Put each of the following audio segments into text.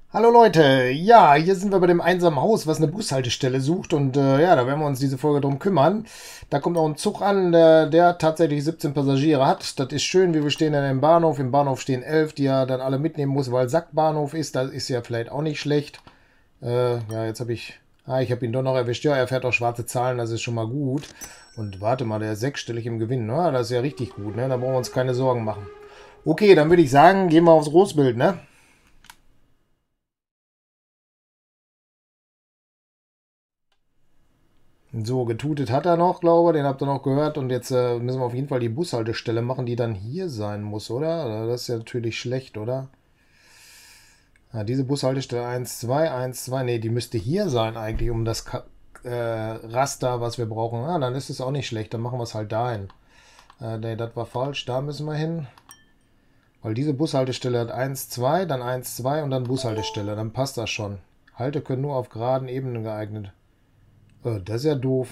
Hallo Leute, ja, hier sind wir bei dem einsamen Haus, was eine Bushaltestelle sucht und ja, da werden wir uns diese Folge drum kümmern. Da kommt auch ein Zug an, der tatsächlich 17 Passagiere hat. Das ist schön, wie wir stehen dann im Bahnhof. Im Bahnhof stehen 11, die er dann alle mitnehmen muss, weil Sackbahnhof ist. Das ist ja vielleicht auch nicht schlecht. Ja, jetzt habe ich habe ihn doch noch erwischt. Ja, er fährt auch schwarze Zahlen, das ist schon mal gut. Und warte mal, der ist sechsstellig im Gewinn, ne? Das ist ja richtig gut, ne? Da brauchen wir uns keine Sorgen machen. Okay, dann würde ich sagen, gehen wir aufs Großbild, ne? So, getutet hat er noch, glaube ich. Den habt ihr noch gehört. Und jetzt müssen wir auf jeden Fall die Bushaltestelle machen, die dann hier sein muss, oder? Das ist ja natürlich schlecht, oder? Ja, diese Bushaltestelle 1, 2, 1, 2. Nee, die müsste hier sein eigentlich, um das Raster, was wir brauchen. Ah, dann ist es auch nicht schlecht. Dann machen wir es halt dahin. Nee, das war falsch. Da müssen wir hin. Weil diese Bushaltestelle hat 1, 2, dann 1, 2 und dann Bushaltestelle. Dann passt das schon. Halte können nur auf geraden Ebenen geeignet. Das ist ja doof.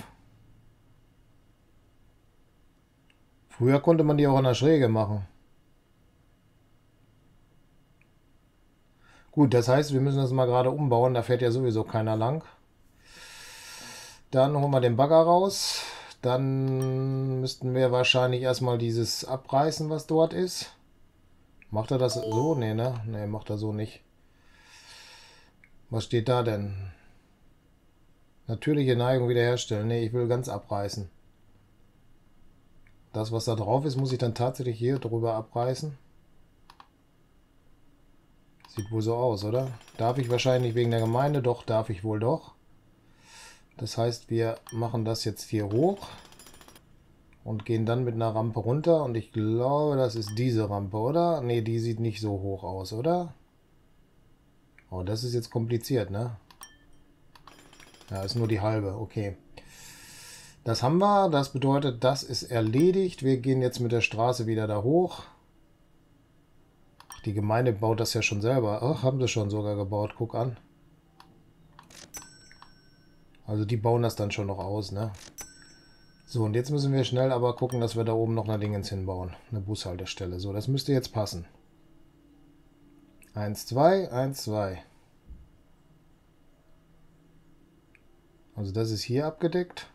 Früher konnte man die auch an der Schräge machen. Gut, das heißt, wir müssen das mal gerade umbauen. Da fährt ja sowieso keiner lang. Dann holen wir den Bagger raus. Dann müssten wir wahrscheinlich erstmal dieses abreißen, was dort ist. Macht er das so? Nee, ne? Nee, macht er so nicht. Was steht da denn? Natürliche Neigung wiederherstellen. Nee, ich will ganz abreißen. Das, was da drauf ist, muss ich dann tatsächlich hier drüber abreißen. Sieht wohl so aus, oder? Darf ich wahrscheinlich wegen der Gemeinde? Doch, darf ich wohl doch. Das heißt, wir machen das jetzt hier hoch und gehen dann mit einer Rampe runter. Und ich glaube, das ist diese Rampe, oder? Ne, die sieht nicht so hoch aus, oder? Oh, das ist jetzt kompliziert, ne? Ja, ist nur die halbe, okay. Das haben wir, das bedeutet, das ist erledigt. Wir gehen jetzt mit der Straße wieder da hoch. Die Gemeinde baut das ja schon selber. Ach, haben sie schon sogar gebaut, guck an. Also die bauen das dann schon noch aus, ne? So, und jetzt müssen wir schnell aber gucken, dass wir da oben noch eine Dingens hinbauen. Eine Bushaltestelle. So, das müsste jetzt passen. 1, 2, 1, 2. Also das ist hier abgedeckt.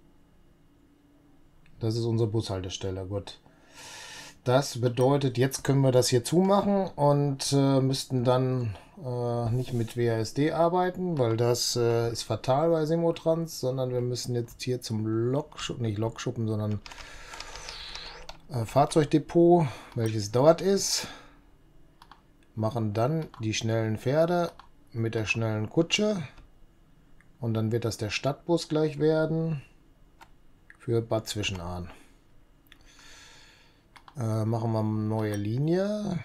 Das ist unsere Bushaltestelle. Gut. Das bedeutet, jetzt können wir das hier zumachen und müssten dann nicht mit WASD arbeiten, weil das ist fatal bei Simotrans, sondern wir müssen jetzt hier zum Lokschuppen, nicht Lokschuppen, sondern Fahrzeugdepot, welches dort ist. Machen dann die schnellen Pferde mit der schnellen Kutsche und dann wird das der Stadtbus gleich werden für Bad Zwischenahn. Machen wir eine neue Linie.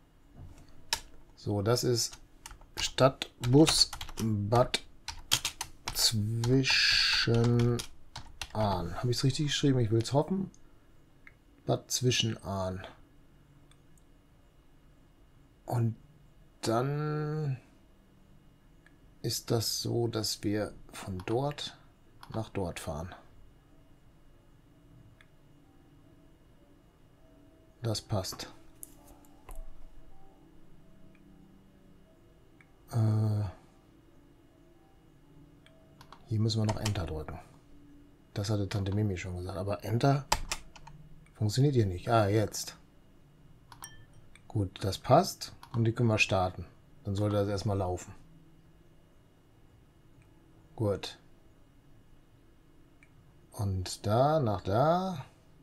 So, das ist Stadtbus Bad Zwischenahn. Habe ich es richtig geschrieben? Ich will es hoffen. Bad Zwischenahn. Und dann ist das so, dass wir von dort nach dort fahren. Das passt. Hier müssen wir noch Enter drücken. Das hatte Tante Mimi schon gesagt. Aber Enter funktioniert hier nicht. Ah, jetzt. Gut, das passt. Und die können wir starten. Dann sollte das erstmal laufen. Gut. Und da, nach da.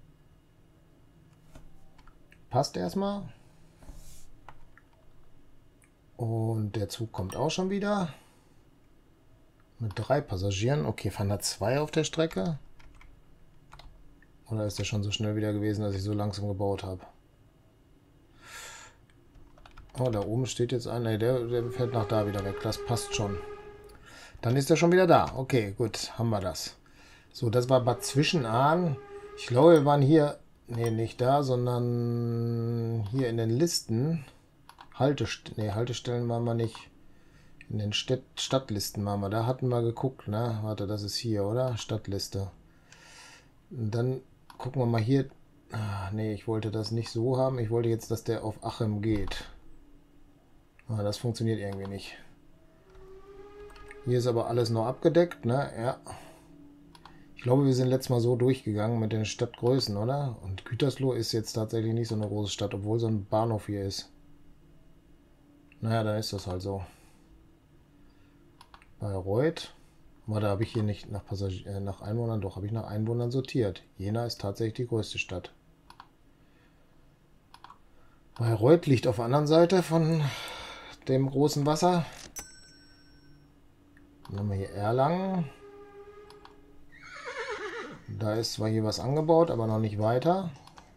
Passt erstmal. Und der Zug kommt auch schon wieder. Mit 3 Passagieren. Okay, fahren da 2 auf der Strecke? Oder ist der schon so schnell wieder gewesen, dass ich so langsam gebaut habe? Oh, da oben steht jetzt einer. Der fährt nach da wieder weg. Das passt schon. Dann ist er schon wieder da. Okay, gut. Haben wir das. So, das war Bad Zwischenahn. Ich glaube, wir waren hier... Ne, nicht da, sondern hier in den Listen. Haltestellen waren wir nicht. In den Stadtlisten waren wir. Da hatten wir geguckt, ne? Warte, das ist hier, oder? Stadtliste. Und dann gucken wir mal hier. Ah, nee, ich wollte das nicht so haben. Ich wollte jetzt, dass der auf Achim geht. Ah, das funktioniert irgendwie nicht. Hier ist aber alles noch abgedeckt, ne? Ja. Ich glaube, wir sind letztes Mal so durchgegangen mit den Stadtgrößen, oder? Und Gütersloh ist jetzt tatsächlich nicht so eine große Stadt, obwohl so ein Bahnhof hier ist. Naja, dann ist das halt so. Bayreuth. Aber da habe ich hier nicht nach Einwohnern, doch habe ich nach Einwohnern sortiert. Jena ist tatsächlich die größte Stadt. Bayreuth liegt auf der anderen Seite von dem großen Wasser. Dann haben wir hier Erlangen. Da ist zwar hier was angebaut, aber noch nicht weiter.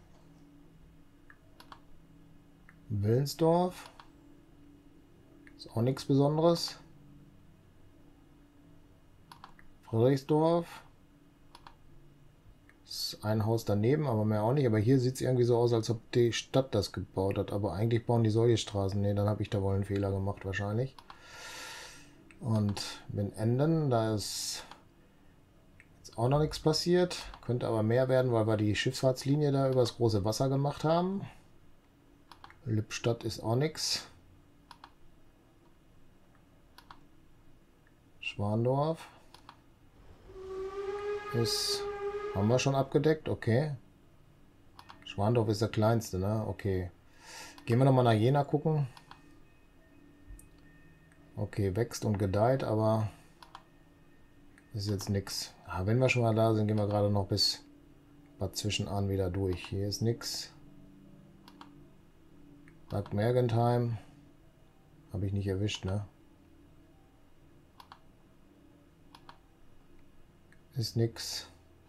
Willensdorf. Ist auch nichts Besonderes. Friedrichsdorf. Ist ein Haus daneben, aber mehr auch nicht. Aber hier sieht es irgendwie so aus, als ob die Stadt das gebaut hat. Aber eigentlich bauen die solche Straßen. Ne, dann habe ich da wohl einen Fehler gemacht wahrscheinlich. Und in Enden, da ist jetzt auch noch nichts passiert. Könnte aber mehr werden, weil wir die Schifffahrtslinie da übers große Wasser gemacht haben. Lippstadt ist auch nichts. Schwandorf ist... Haben wir schon abgedeckt? Okay. Schwandorf ist der kleinste, ne? Okay. Gehen wir nochmal nach Jena gucken. Okay, wächst und gedeiht, aber ist jetzt nichts. Ah, wenn wir schon mal da sind, gehen wir gerade noch bis Bad Zwischenahn wieder durch. Hier ist nichts. Bad Mergentheim. Habe ich nicht erwischt, ne? Ist nix.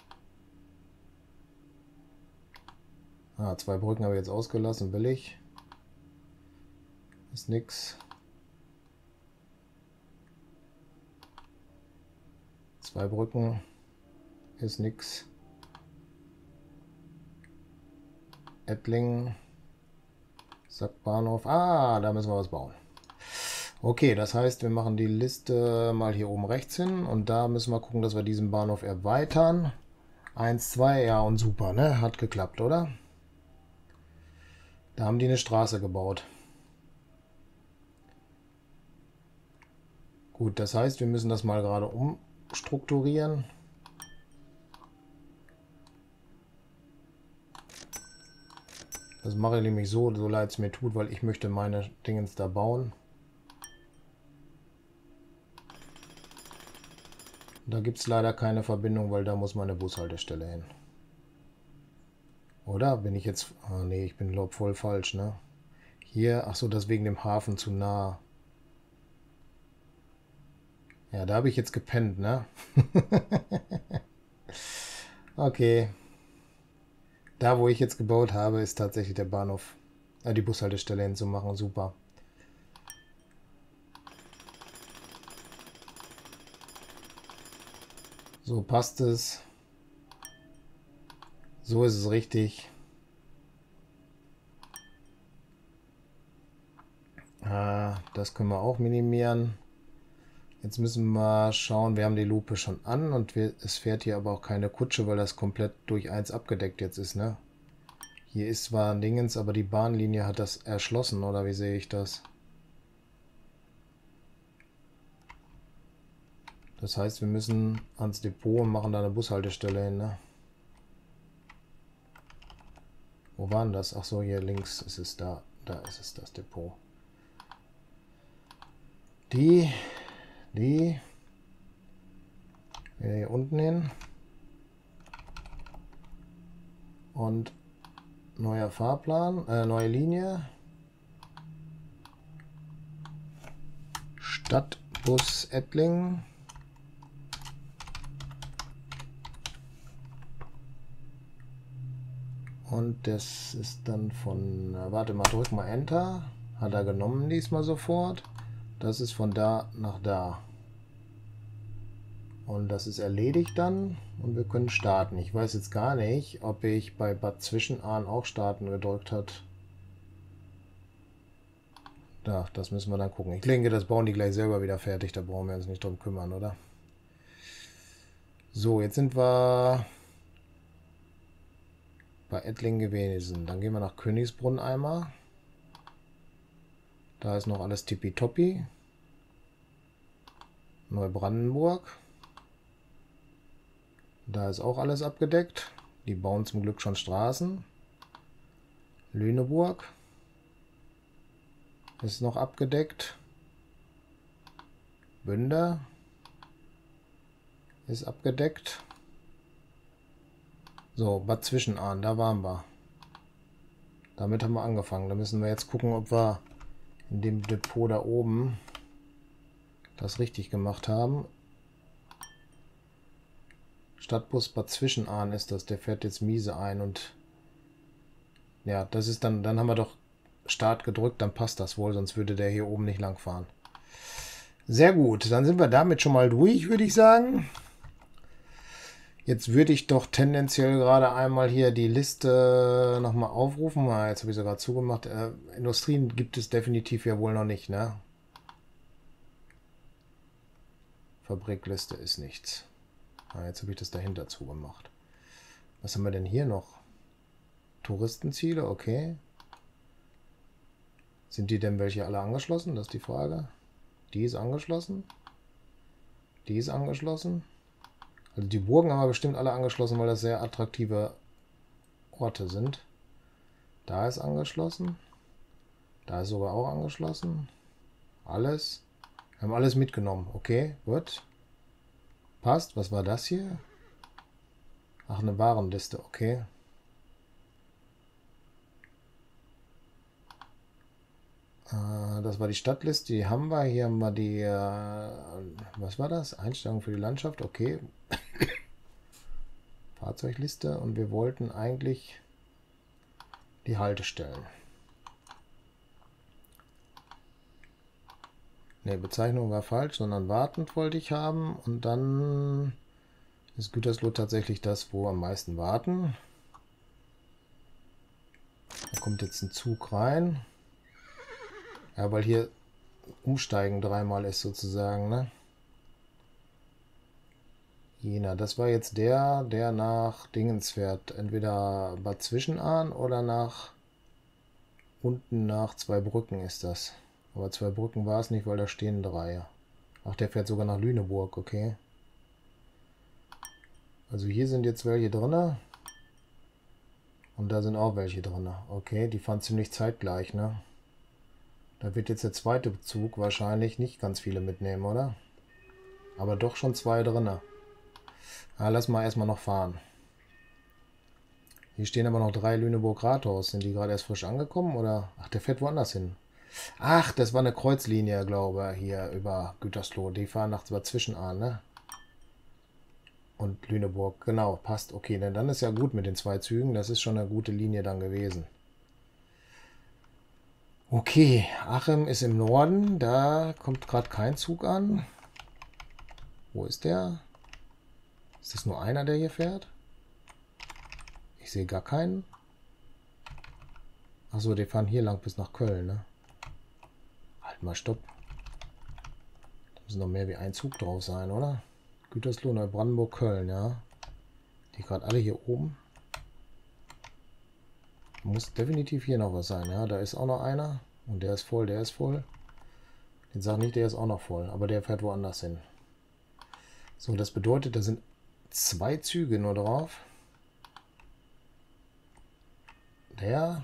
Ah, 2 Brücken habe ich jetzt ausgelassen, billig. Ist nix. 2 Brücken. Ist nix. Ettlingen. Sackbahnhof. Ah, da müssen wir was bauen. Okay, das heißt, wir machen die Liste mal hier oben rechts hin. Und da müssen wir gucken, dass wir diesen Bahnhof erweitern. 1, 2, ja und super, ne? Hat geklappt, oder? Da haben die eine Straße gebaut. Gut, das heißt, wir müssen das mal gerade umstrukturieren. Das mache ich nämlich so leid es mir tut, weil ich möchte meine Dingens da bauen. Da gibt es leider keine Verbindung, weil da muss meine Bushaltestelle hin. Oder? Bin ich jetzt... Ah, nee, ich bin glaube voll falsch, ne? Hier, ach so, das wegen dem Hafen zu nah. Ja, da habe ich jetzt gepennt, ne? Okay. Da, wo ich jetzt gebaut habe, ist tatsächlich der Bahnhof, die Bushaltestelle hinzumachen. Super. So passt es. So ist es richtig. Das können wir auch minimieren. Jetzt müssen wir schauen, wir haben die Lupe schon an und es fährt hier aber auch keine Kutsche, weil das komplett durch 1 abgedeckt jetzt ist, ne? Hier ist zwar ein Dingens, aber die Bahnlinie hat das erschlossen, oder wie sehe ich das? Das heißt, wir müssen ans Depot und machen da eine Bushaltestelle hin, ne? Wo war denn das? Ach so, hier links ist es da. Da ist es, das Depot. Die hier unten hin. Und neuer Fahrplan, neue Linie. Stadtbus Ettlingen. Und das ist dann von, warte mal, drück mal Enter. Hat er genommen diesmal sofort. Das ist von da nach da. Und das ist erledigt dann. Und wir können starten. Ich weiß jetzt gar nicht, ob ich bei Bad Zwischenahn auch starten gedrückt hat. Da, das müssen wir dann gucken. Ich denke, das bauen die gleich selber wieder fertig. Da brauchen wir uns nicht drum kümmern, oder? So, jetzt sind wir bei Ettlingen gewesen. Dann gehen wir nach Königsbrunn einmal. Da ist noch alles tippitoppi. Neubrandenburg. Da ist auch alles abgedeckt. Die bauen zum Glück schon Straßen. Lüneburg ist noch abgedeckt. Bünde ist abgedeckt. So, Bad Zwischenahn, da waren wir. Damit haben wir angefangen. Da müssen wir jetzt gucken, ob wir in dem Depot da oben das richtig gemacht haben. Stadtbus Bad Zwischenahn ist das. Der fährt jetzt miese ein und ja, das ist dann haben wir doch Start gedrückt, dann passt das wohl, sonst würde der hier oben nicht lang fahren. Sehr gut, dann sind wir damit schon mal durch, würde ich sagen. Jetzt würde ich doch tendenziell gerade einmal hier die Liste nochmal aufrufen. Jetzt habe ich sie gerade zugemacht. Industrien gibt es definitiv ja wohl noch nicht, ne? Fabrikliste ist nichts. Jetzt habe ich das dahinter zugemacht. Was haben wir denn hier noch? Touristenziele, okay. Sind die denn welche alle angeschlossen? Das ist die Frage. Die ist angeschlossen. Die ist angeschlossen. Also die Burgen haben wir bestimmt alle angeschlossen, weil das sehr attraktive Orte sind. Da ist angeschlossen. Da ist sogar auch angeschlossen. Alles. Wir haben alles mitgenommen. Okay, gut. Passt. Was war das hier? Ach, eine Warenliste. Okay. Das war die Stadtliste. Die haben wir. Hier haben wir die... was war das? Einstellungen für die Landschaft. Okay. Fahrzeugliste. Und wir wollten eigentlich die Haltestellen. Ne, Bezeichnung war falsch, sondern wartend wollte ich haben. Und dann ist Gütersloh tatsächlich das, wo am meisten warten. Da kommt jetzt ein Zug rein. Ja, weil hier Umsteigen dreimal ist sozusagen, ne? Jena, das war jetzt der nach Dingens fährt. Entweder Bad Zwischenahn oder nach unten nach Zweibrücken ist das. Aber Zweibrücken war es nicht, weil da stehen 3. Ach, der fährt sogar nach Lüneburg, okay. Also hier sind jetzt welche drin. Und da sind auch welche drin. Okay, die fahren ziemlich zeitgleich, ne? Da wird jetzt der zweite Zug wahrscheinlich nicht ganz viele mitnehmen, oder? Aber doch schon 2 drin. Ja, lass mal erstmal noch fahren. Hier stehen aber noch 3 Lüneburg-Rathaus. Sind die gerade erst frisch angekommen, oder? Ach, der fährt woanders hin. Ach, das war eine Kreuzlinie, glaube ich, hier über Gütersloh. Die fahren nach Zwischenahn, ne? Und Lüneburg, genau, passt. Okay, denn dann ist ja gut mit den 2 Zügen. Das ist schon eine gute Linie dann gewesen. Okay, Achim ist im Norden. Da kommt gerade kein Zug an. Wo ist der? Ist das nur einer, der hier fährt? Ich sehe gar keinen. Achso, die fahren hier lang bis nach Köln, ne? Halt mal, stopp. Da müssen noch mehr wie ein Zug drauf sein, oder? Gütersloh, Neubrandenburg, Köln, ja. Die gerade alle hier oben. Muss definitiv hier noch was sein, ja. Da ist auch noch einer. Und der ist voll, der ist voll. Den sag nicht, der ist auch noch voll. Aber der fährt woanders hin. So, das bedeutet, da sind 2 Züge nur drauf. Der.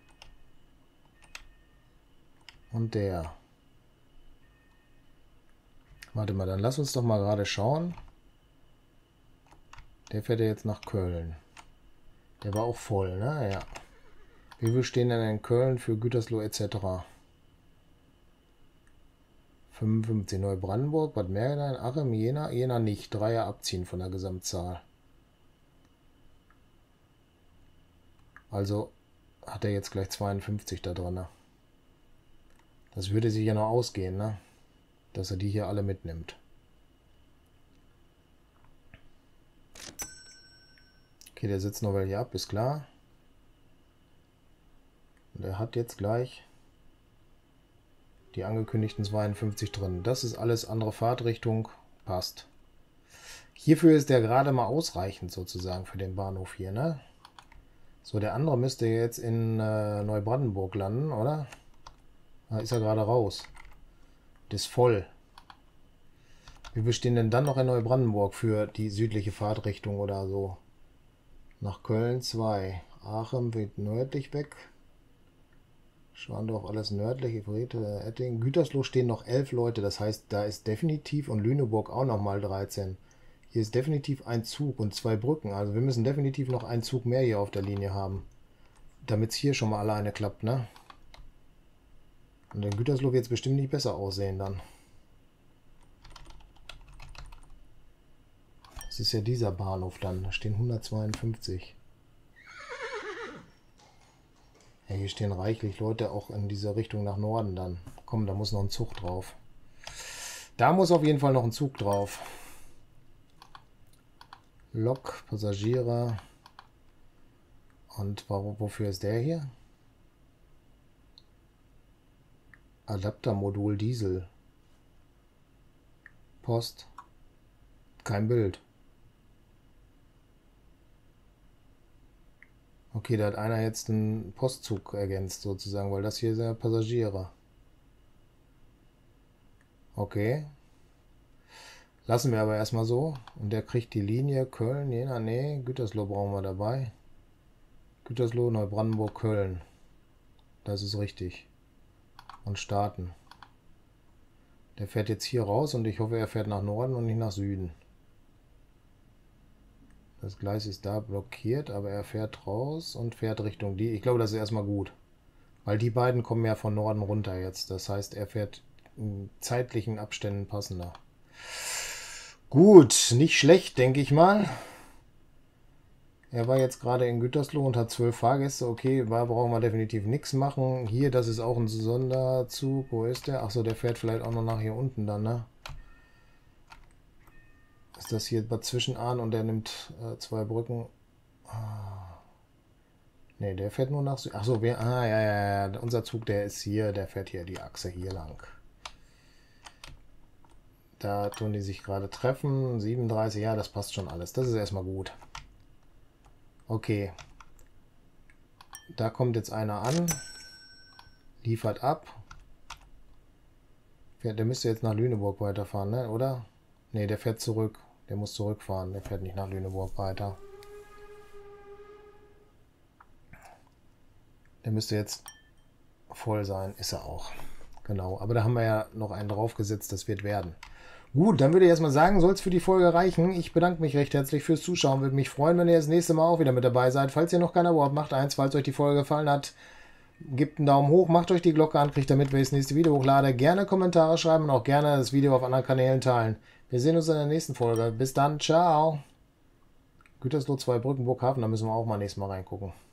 Und der. Warte mal, dann lass uns doch mal gerade schauen. Der fährt ja jetzt nach Köln. Der war auch voll, ne? Ja. Wie viel stehen denn in Köln für Gütersloh etc.? 55 Neubrandenburg, Bad Mergentheim, Achim, Jena nicht. 3 abziehen von der Gesamtzahl. Also hat er jetzt gleich 52 da drin. Das würde sich ja noch ausgehen, ne? Dass er die hier alle mitnimmt. Okay, der sitzt noch welche ab, ist klar. Und er hat jetzt gleich die angekündigten 52 drin. Das ist alles andere Fahrtrichtung. Passt. Hierfür ist der gerade mal ausreichend sozusagen für den Bahnhof hier, ne? So, der andere müsste jetzt in Neubrandenburg landen, oder? Da ist er gerade raus. Das ist voll. Wie bestehen denn dann noch in Neubrandenburg für die südliche Fahrtrichtung oder so? Nach Köln 2. Aachen wird nördlich weg. Schwandorf alles nördlich. Everete, Ettingen. Gütersloh stehen noch 11 Leute. Das heißt, da ist definitiv und Lüneburg auch nochmal 13. Hier ist definitiv ein Zug und 2 Brücken. Also wir müssen definitiv noch einen Zug mehr hier auf der Linie haben. Damit es hier schon mal alleine klappt, ne? Und in Gütersloh wird es bestimmt nicht besser aussehen dann. Das ist ja dieser Bahnhof dann. Da stehen 152. Ja, hier stehen reichlich Leute auch in dieser Richtung nach Norden dann. Komm, da muss noch ein Zug drauf. Da muss auf jeden Fall noch ein Zug drauf. Lok, Passagiere. Und wofür ist der hier? Adaptermodul Diesel. Post. Kein Bild. Okay, da hat einer jetzt einen Postzug ergänzt sozusagen, weil das hier sind ja Passagiere. Okay. Lassen wir aber erstmal so. Und der kriegt die Linie Köln, Jena, nee, Gütersloh brauchen wir dabei. Gütersloh, Neubrandenburg, Köln. Das ist richtig. Und starten. Der fährt jetzt hier raus und ich hoffe, er fährt nach Norden und nicht nach Süden. Das Gleis ist da blockiert, aber er fährt raus und fährt Richtung die. Ich glaube, das ist erstmal gut. Weil die beiden kommen ja von Norden runter jetzt. Das heißt, er fährt in zeitlichen Abständen passender. Gut, nicht schlecht, denke ich mal. Er war jetzt gerade in Gütersloh und hat 12 Fahrgäste. Okay, da brauchen wir definitiv nichts machen. Hier, das ist auch ein Sonderzug. Wo ist der? Achso, der fährt vielleicht auch noch nach hier unten dann, ne? Ist das hier dazwischen an und der nimmt 2 Brücken. Ne, der fährt nur nach Süden. Achso, ja. Unser Zug, der ist hier. Der fährt hier die Achse hier lang. Da tun die sich gerade treffen. 37, ja, das passt schon alles. Das ist erstmal gut. Okay. Da kommt jetzt einer an. Liefert ab. Der müsste jetzt nach Lüneburg weiterfahren, ne? Oder? Ne, der fährt zurück. Der muss zurückfahren. Der fährt nicht nach Lüneburg weiter. Der müsste jetzt voll sein. Ist er auch. Genau. Aber da haben wir ja noch einen draufgesetzt. Das wird werden. Gut, dann würde ich erstmal sagen, soll es für die Folge reichen. Ich bedanke mich recht herzlich fürs Zuschauen. Würde mich freuen, wenn ihr das nächste Mal auch wieder mit dabei seid. Falls ihr noch kein Abo habt, macht eins. Falls euch die Folge gefallen hat, gebt einen Daumen hoch, macht euch die Glocke an, kriegt damit, wenn ich das nächste Video hochlade. Gerne Kommentare schreiben und auch gerne das Video auf anderen Kanälen teilen. Wir sehen uns in der nächsten Folge. Bis dann, ciao. Gütersloh 2 Brücken, Burghafen, da müssen wir auch mal nächstes Mal reingucken.